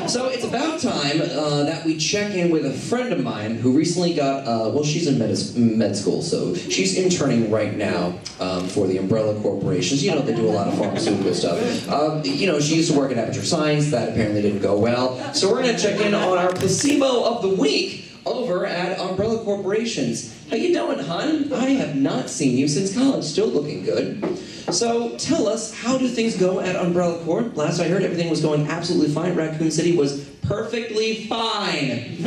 So it's about time that we check in with a friend of mine who recently got, well, she's in med school, so she's interning right now for the umbrella corporations. You know, they do a lot of pharmaceutical stuff. You know, she used to work at Aperture Science. That apparently didn't go well. So we're going to check in on our placebo of the week over at Umbrella Corporations. How you doing, hon? I have not seen you since college. Still looking good. So tell us, how do things go at Umbrella Corp? Last I heard, everything was going absolutely fine. Raccoon City was perfectly fine.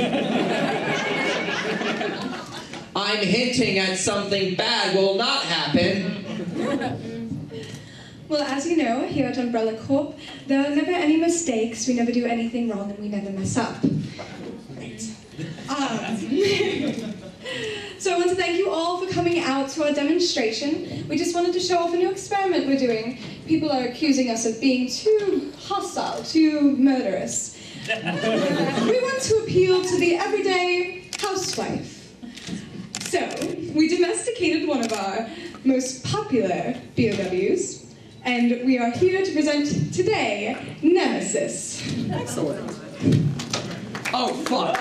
I'm hinting at something bad will not happen. Well, as you know, here at Umbrella Corp, there are never any mistakes. We never do anything wrong, and we never mess up. So I want to thank you all for coming out to our demonstration. We just wanted to show off a new experiment we're doing. People are accusing us of being too hostile, too murderous. We want to appeal to the everyday housewife. So we domesticated one of our most popular BOWs, and we are here to present today Nemesis. Excellent. Oh, fuck.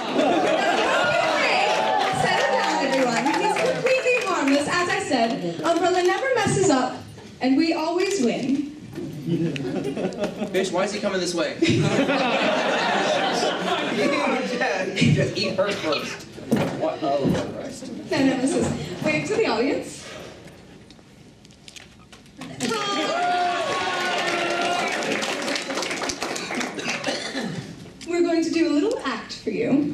Settle down, everyone. He's completely harmless. As I said, Umbrella never messes up, and we always win. Bitch, why is he coming this way? Just eat her first. What? Oh, Christ. No, Nemesis. Wave to the audience. We're going to do a little act for you.